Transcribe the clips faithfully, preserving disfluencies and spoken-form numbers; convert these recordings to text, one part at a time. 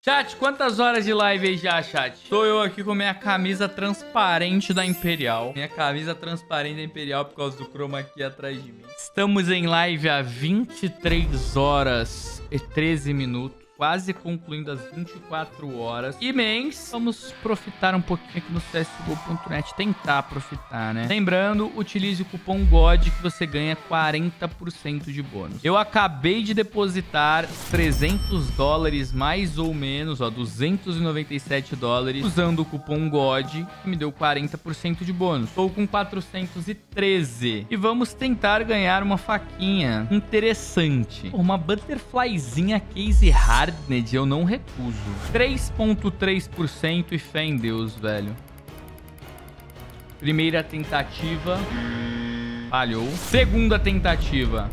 Chat, quantas horas de live aí já, chat? Tô eu aqui com minha camisa transparente da Imperial. Minha camisa transparente da Imperial por causa do chroma aqui atrás de mim. Estamos em live há vinte e três horas e treze minutos. Quase concluindo as vinte e quatro horas. E, mens, vamos profitar um pouquinho aqui no C S G O ponto net. Tentar profitar, né? Lembrando, utilize o cupom G O D que você ganha quarenta por cento de bônus. Eu acabei de depositar trezentos dólares mais ou menos, ó, duzentos e noventa e sete dólares, usando o cupom G O D, que me deu quarenta por cento de bônus. Estou com quatrocentos e treze. E vamos tentar ganhar uma faquinha interessante. Uma butterflyzinha case hard. Eu não recuso. três vírgula três por cento e fé em Deus, velho. Primeira tentativa. Falhou. Segunda tentativa.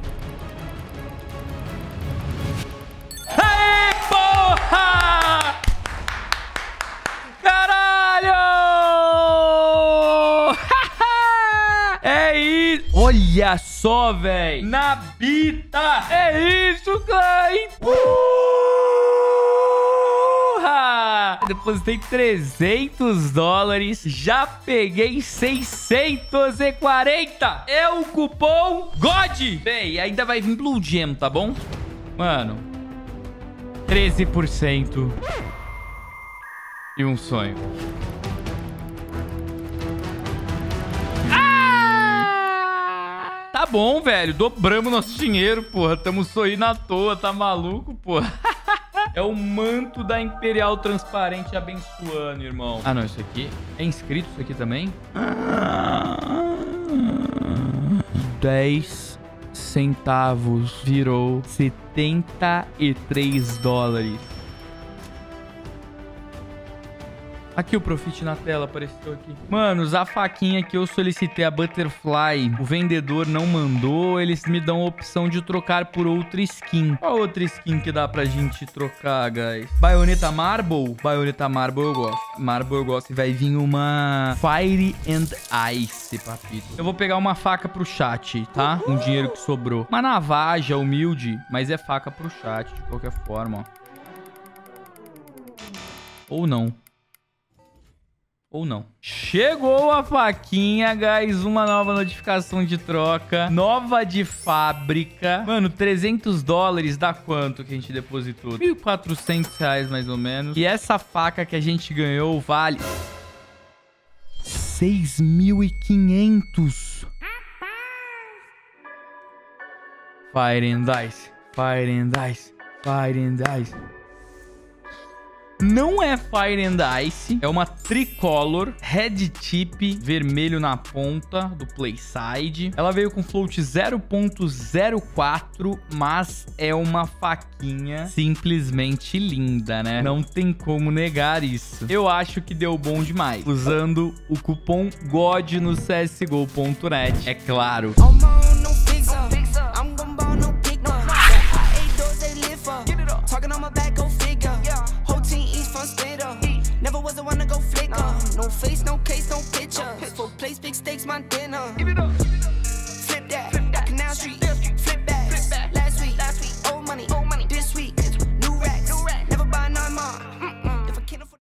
Aê, porra! Caralho! É isso! Olha só, velho! Na bita! É isso, Clay! Porra! Depositei trezentos dólares. Já peguei seiscentos e quarenta. É o cupom G O D. Bem, ainda vai vir Blue Gem, tá bom? Mano. treze por cento. E um sonho. Tá bom, velho. Dobramos nosso dinheiro, porra. Tamo sorrindo à toa. Tá maluco, porra? É o manto da Imperial transparente abençoando, irmão. Ah, não. Isso aqui... É inscrito isso aqui também? dez centavos virou setenta e três dólares. Aqui o profit na tela apareceu aqui. Manos, a faquinha que eu solicitei, a Butterfly, o vendedor não mandou. Eles me dão a opção de trocar por outra skin. Qual outra skin que dá pra gente trocar, guys? Bayonetta Marble? Bayonetta Marble eu gosto. Marble eu gosto. E vai vir uma Fire and Ice, papito. Eu vou pegar uma faca pro chat, tá? Um dinheiro que sobrou. Uma navaja humilde, mas é faca pro chat, de qualquer forma, ó. Ou não. Ou não. Chegou a faquinha, guys. Uma nova notificação de troca. Nova de fábrica. Mano, trezentos dólares dá quanto que a gente depositou? mil e quatrocentos reais, mais ou menos. E essa faca que a gente ganhou vale... seis mil e quinhentos. Fire and Ice. Fire and Ice. Fire and Ice. Não é Fire and Ice, é uma tricolor, red tip, vermelho na ponta do playside. Ela veio com float zero ponto zero quatro, mas é uma faquinha simplesmente linda, né? Não tem como negar isso. Eu acho que deu bom demais, usando o cupom G O D no C S G O ponto net, é claro.